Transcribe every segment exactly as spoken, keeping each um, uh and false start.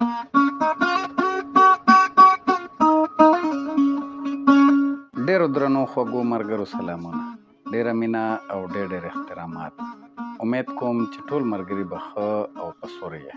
ډېرو درنو خوږو ملګرو سلامونه، ډېره مینه او ډېر ډېر احترامات. امید کوم چې ټول ملګري به ښه او په سوره یې.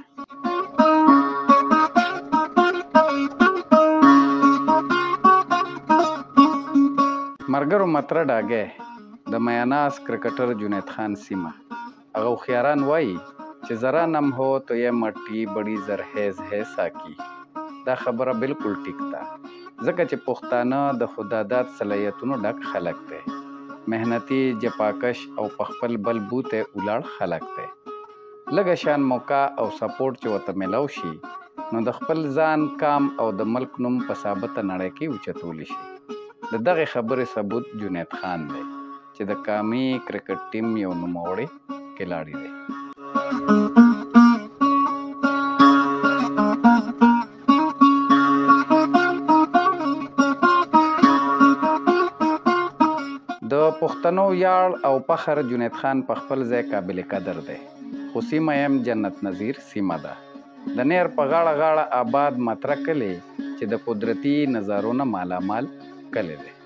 ملګرو مطرح ډاګی د میاناس کرکټر جنید خان سیمه. هغه هوښیاران وایي چې ذره نم ہو تو یہ مټی بڑی زرخیز ہے ساقي. دا خبره بالکل ټیک ده، ځکه چې پښتانه د خداداد صلاحیتونو ډک خلک دی، محنتي، جپاکش او په خپل بل بوته ولاړ خلک دی. لږه شان موقع او سپورټ چې ورته میلاو شي نو د خپل ځان، کام او د ملک نوم په ثابته نړۍ کې اوچتولی شي. د دغې خبرې ثبوت جنید خان دی چې د قامي کرکټ ټیم یو نوموړی کلاړی دی. د پښتنو یاړ او فخر جنید خان په خپل ځای قابل قدر دی، خو سیمه یم جنت نظیر سیمه ده. د نیر په غاړه غاړه آباد مطرح کلی چې د قدرتي نظارو نه مالامال کلی دی.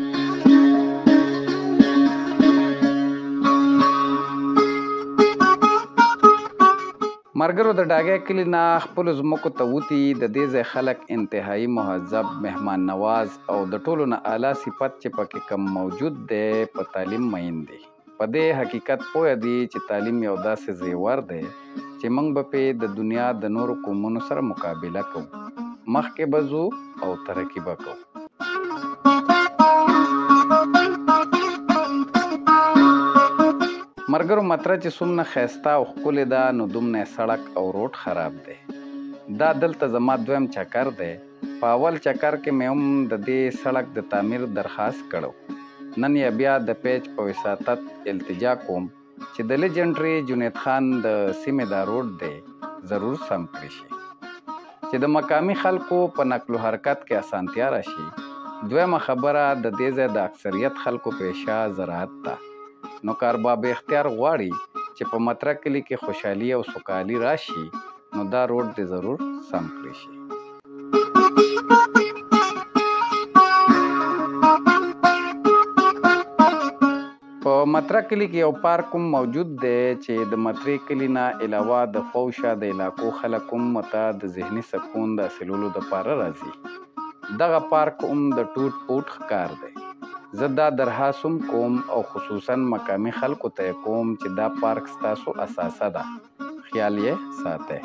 ملګرو د ډاګی کلي نه خپلو ځمکو ته وتي د دې ځای خلک انتهایي مهذب، مهمان نواز او د ټولو نه اعلی صفت چې پکې کم موجود دی په تعلیم مین دي. په دې حقیقت پوه دي چې تعلیم یو داسې زیور دی چې موږ به پې د دنیا د نورو قومونو سره مقابله کوو، مخکې به ځو او ترقي به کوو. ملګرو مطرح چې څومره ښایسته او ښکلې ده نو دومره سړک او روډ خراب دی. دا دلته زما دویم چکر دی. په اول چکر کې مې هم د دې سړک د تعمیر درخواست کړو. نن یې بیا د پیچ په وساطت التجا کوم چې د لیجنډري جنید خان د سیمې دا روډ دی ضرور سم کړی شي چې د مقامي خلکو په نقل و حرکت کې اسانتیا راشي. دویمه خبره د دې ځای د اکثریت خلکو پیشه زراعت ده، نو کارباب اختیار غواړي چې په مطرح کلي کې خوشحالي او سوکالي راشي نو دا روډ دې ضرور سم کړی شي. په مطرح کلي کې یو پارک هم موجود دی چې د مطرح کلي نه علاوه د خوشا د علاقو خلک هم ورته د ذهني سکون د حاصلولو دپاره راځي. دغه پارک هم د ټوټ پوټ ښکار دی. زه دا درخواست هم کوم او خصوصا مقامي خلکو ته کوم چې دا پارک ستاسو اساسه ده، خیال یې ساتئ.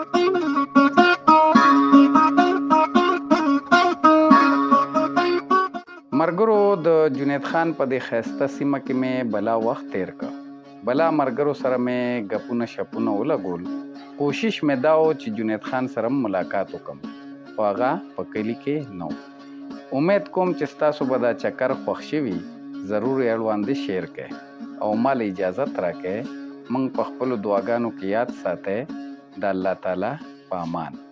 ملګرو د جنید خان په دې ښایسته سیمه کې مې بلا وخت تیر کړ. بلا ملګرو سره مې ګپونه شپونه ولګول. کوشش مې دا و چې جنید خان سره ملاقات وکړم، خو هغه په کلي کې نه و. امید کوم چې ستاسو به دا چکر خوښ شوي، ضرور یې اړوندې شیر کړئ او مال اجازت راکړئ. موږ په خپلو دعاګانو کې یاد ساتئ. د الله تعالی په امان.